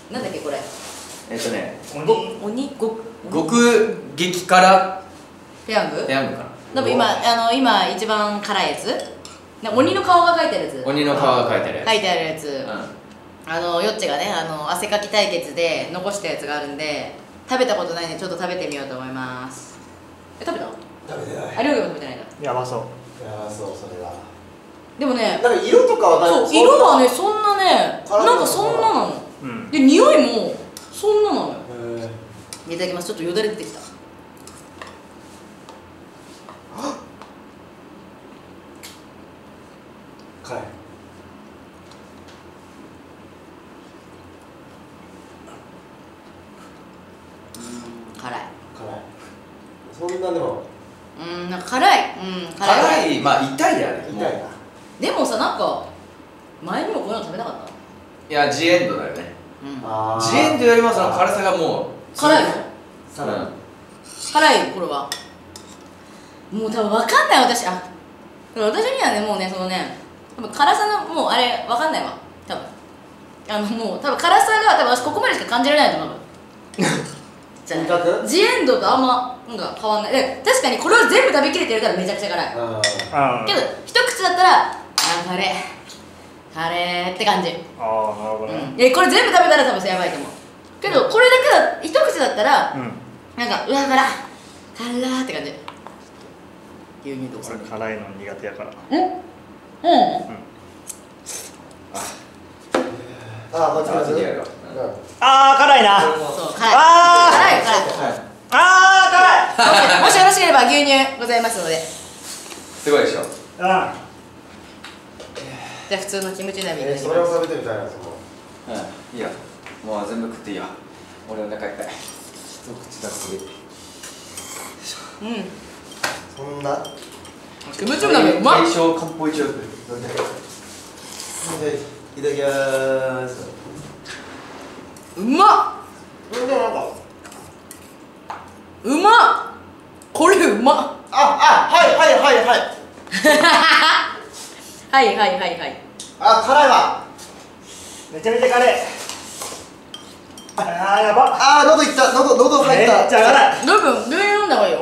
なんだっけこれ。 鬼極激辛ペヤングペヤングか多分今一番辛いやつ、鬼の顔が描いてあるやつ、 鬼の顔が書いてあるやつ、 書いてあるやつ、よっちがね汗かき対決で残したやつがあるんで、食べたことないんでちょっと食べてみようと思います。食べた？ 食べてない。 あ、りょうが食べてないんだ。 やばそう。 それは。 でもね、 なんか色とかはそう、色はねそんなね、なんかそんななの。で匂いもそんななのよ。いただきます。ちょっとよだれ出てきた。 辛い。 辛い。 そんなでも。 なんか辛い。 辛い、まあ痛いやね。 痛いな。 でもさ、なんか前にもこういうの食べなかった？ いや、ジエンドだよね。ジエンドよりもその辛さがもう辛いの？ さらに辛いこれは。もう多分分かんない私。私にはね、もうね、そのね、多分辛さのもうあれ分かんないわ。多分もう多分辛さが多分私ここまでしか感じられないと思う。じゃあジエンドとあんまなんか変わんない。で確かにこれを全部食べきれてるからめちゃくちゃ辛いけど、一口だったらカレーって感じ。 なるほどね。 これ全部食べたら多分やばいと思うけど、これだけ一口だったらなんか辛って感じ。牛乳とか辛いの苦手やから。 こっちが次やろ。 辛いな。 そう、辛い。辛い。もしよろしければ牛乳ございますので。 すごいでしょ。 じゃあ普通のキムチ鍋に。 それを食べてみたいな。 いいよ。もう全部食っていいよ。俺お腹いっぱい。一口だけ。 そんな。 キムチ鍋うまっ。 大正漢方一応。 いただきます。 うまっ。うまっ。これうまっ。 はい辛いわ。 めちゃめちゃ辛い。やば。 喉いった。喉入った。 めっちゃ辛い。 牛乳飲んだ方がいいよ。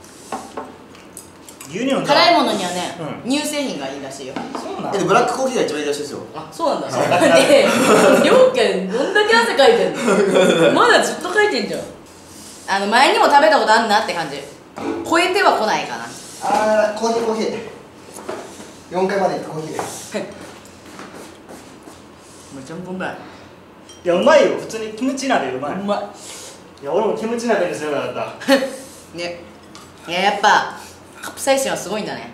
牛乳飲んだ。 辛いものにはね、乳製品がいいらしいよ。 そうなん。 ブラックコーヒーが一番いいらしいですよ。 そうなんだ。で、りょうけんどんだけ汗かいてんの？まだずっとかいてんじゃん。前にも食べたことあんなって感じ。超えては来ないかな。 コーヒー。4階まで行ったコーヒーです。 めちゃめちゃうまい。 いや、うまいよ。普通にキムチ鍋うまい。 うまいや、俺もキムチ鍋にすればよかった。 ね。やっぱカプサイシンはすごいんだね。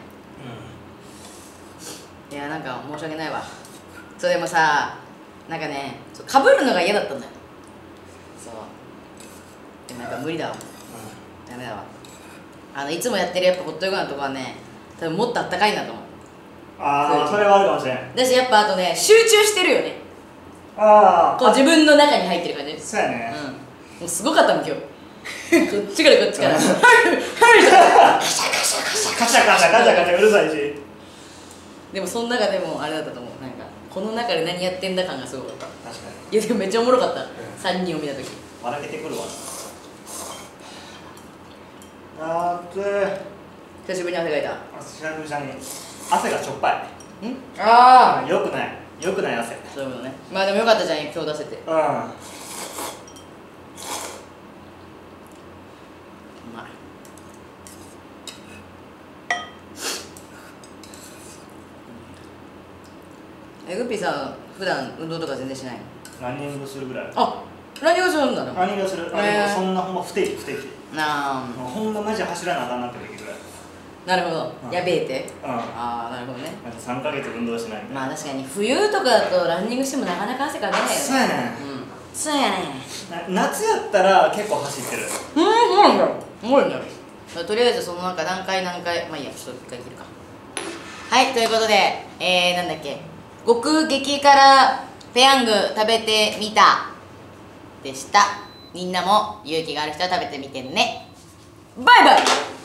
いや、なんか申し訳ないわ。そう、でもさ、なんかね、かぶるのが嫌だったんだよ。そうでもやっぱ無理だわ。ダメだわ。いつもやってるやっぱホットヨガのとこはね、多分もっとあったかいなと思う。 それはあるかもしれん。 だしやっぱあとね、集中してるよね。こう自分の中に入ってる感じ。 そうやね。 もうすごかったもん今日。こっちからこっちから。カシャカシャうるさいし。 でもその中でもあれだったと思う。なんかこの中で何やってんだ感がすごかった。 確かに。 いやでもめっちゃおもろかった。3人を見た時。 笑けてくるわ。 久しぶりに汗かいた。 久々に汗がしょっぱい。よくない汗。 そういうことね。まあでもよかったじゃん、今日出せて。うまい。グッピーさん、普段運動とか全然しないの？ ランニングするぐらい。 ランニングするんだね。 ランニングする。そんなほんま不定期。ほんまマジ走らなあかんなって時ぐらい。 なるほど。やべえって。なるほどね。 3ヶ月運動しない。 まあ確かに冬とかだとランニングしてもなかなか汗かかないよね。 そうやね。 そうやね。 夏やったら結構走ってる。 そうなんだ。すごいね。とりあえずそのなんか何回まあいいや、ちょっと一回切るか。はい、ということでなんだっけ、極激辛ペヤング食べてみたでした。みんなも勇気がある人は食べてみてね。バイバイ。